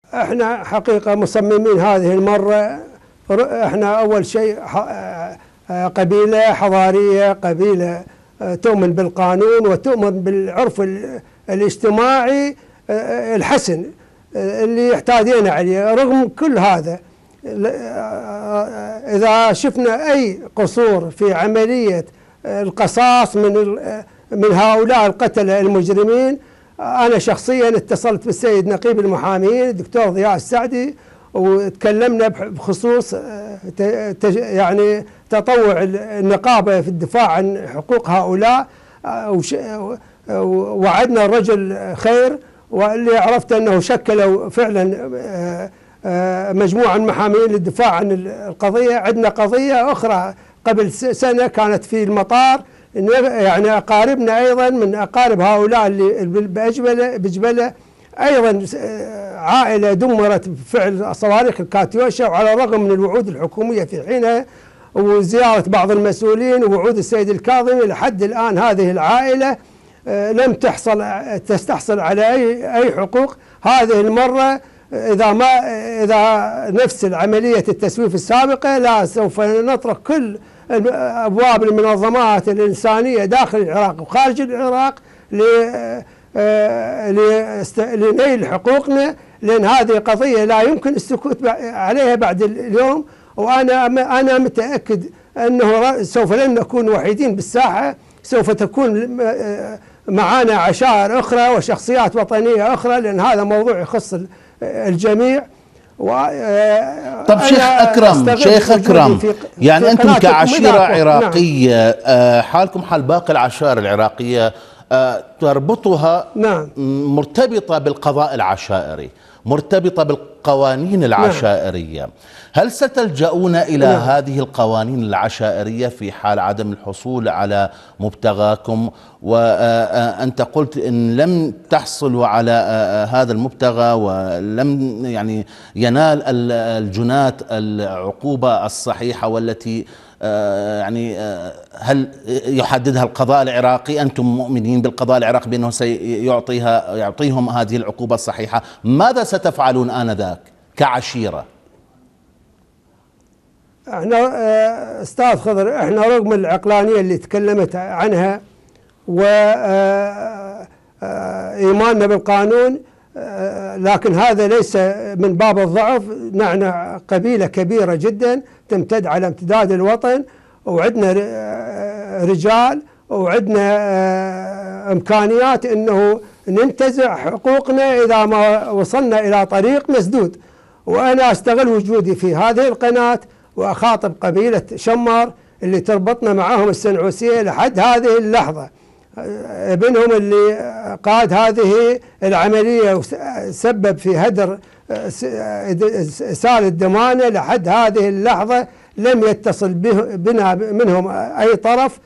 احنا حقيقة مصممين هذه المرة. احنا أول شيء قبيلة حضارية، قبيلة تؤمن بالقانون وتؤمن بالعرف الاجتماعي الحسن اللي احتاجينا عليه. رغم كل هذا، إذا شفنا أي قصور في عملية القصاص من هؤلاء القتلة المجرمين، أنا شخصيا اتصلت بالسيد نقيب المحامين الدكتور ضياء السعدي، وتكلمنا بخصوص يعني تطوع النقابة في الدفاع عن حقوق هؤلاء، ووعدنا الرجل خير. واللي عرفت أنه شكلوا فعلا مجموعة من المحامين للدفاع عن القضية. عندنا قضية أخرى قبل سنة كانت في المطار، يعني أقاربنا أيضا من أقارب هؤلاء اللي بجبلة أيضا عائلة دمرت بفعل صواريخ الكاتيوشا، وعلى الرغم من الوعود الحكومية في حينها وزيارة بعض المسؤولين ووعود السيد الكاظمي، لحد الآن هذه العائلة لم تستحصل على أي حقوق. هذه المرة إذا نفس عملية التسويف السابقة، لا سوف نطرق كل أبواب المنظمات الإنسانية داخل العراق وخارج العراق لنيل حقوقنا، لأن هذه قضية لا يمكن السكوت عليها بعد اليوم. وأنا متأكد أنه سوف لن نكون وحيدين بالساحة، سوف تكون معنا عشائر أخرى وشخصيات وطنية أخرى، لأن هذا موضوع يخص الجميع. طب شيخ أكرم، يعني أنتم كعشيرة عراقية، نعم، حالكم حال باقي العشائر العراقية، تربطها مرتبطة بالقضاء العشائري، مرتبطة بالقوانين العشائرية. نعم. هل ستلجؤون إلى هذه القوانين العشائرية في حال عدم الحصول على مبتغاكم؟ وأنت قلت إن لم تحصلوا على هذا المبتغى ولم يعني ينال الجناة العقوبة الصحيحة والتي يعني هل يحددها القضاء العراقي؟ أنتم مؤمنين بالقضاء العراقي بأنه سيعطيهم هذه العقوبة الصحيحة؟ ماذا ستفعلون آنذاك كعشيرة؟ احنا استاذ خضر، احنا رغم العقلانية اللي تكلمت عنها وإيماننا بالقانون، لكن هذا ليس من باب الضعف. نحن قبيلة كبيرة جدا تمتد على امتداد الوطن، وعندنا رجال وعندنا إمكانيات أنه ننتزع حقوقنا إذا ما وصلنا إلى طريق مسدود. وأنا أستغل وجودي في هذه القناة وأخاطب قبيلة شمار اللي تربطنا معهم السنعوسية لحد هذه اللحظة. ابنهم اللي قاد هذه العملية وسبب في هدر سال الدمانة لحد هذه اللحظة لم يتصل بنا منهم أي طرف،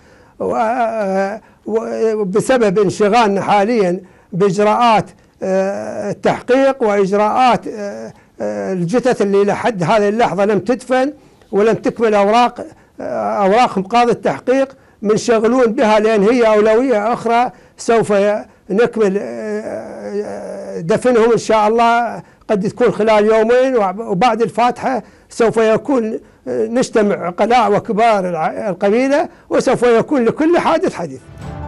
بسبب انشغالنا حاليا بإجراءات التحقيق وإجراءات الجثث اللي لحد هذه اللحظة لم تدفن ولم تكمل أوراق مقاضي التحقيق، منشغلون بها لأن هي أولوية أخرى. سوف نكمل دفنهم إن شاء الله، قد تكون خلال يومين، وبعد الفاتحة سوف يكون نجتمع عقلاء وكبار القبيلة، وسوف يكون لكل حادث حديث.